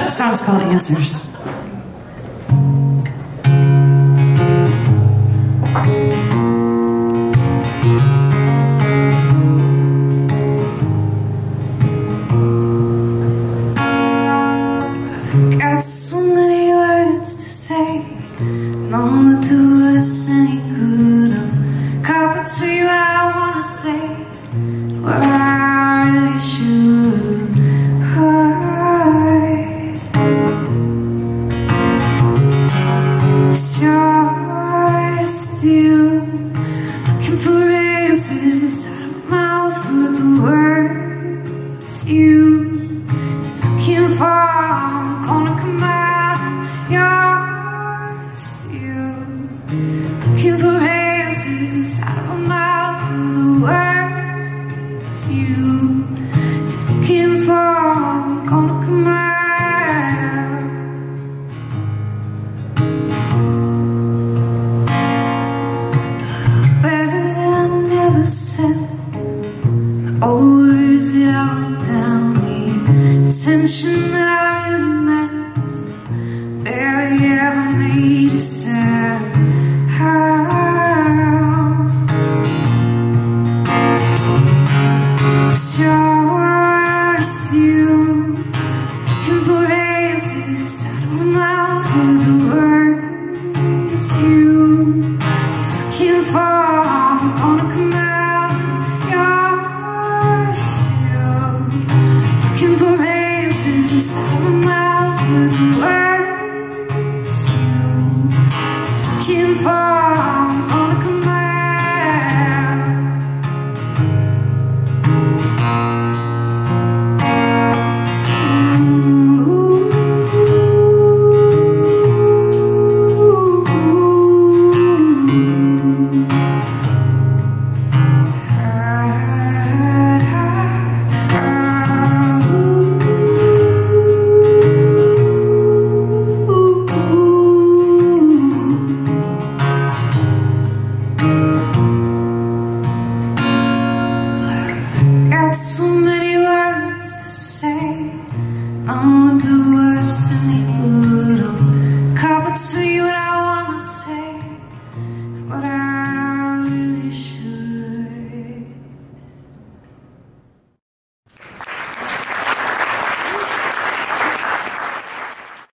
The song's called Answers. I've got so many words to say, none will do us any good. I'm caught between what I wanna say, what I really should hide. Just you, looking for answers inside my mouth with the words you looking for are gonna come out, and you're still looking for answers inside my mouth with the words you keep looking for are gonna come out. All the words that I wrote down, the intention that I really meant, barely ever made a sound. Just you looking for answers inside of my mouth with the words you keep looking for are gonna come out. Looking for answers inside my mouth with the words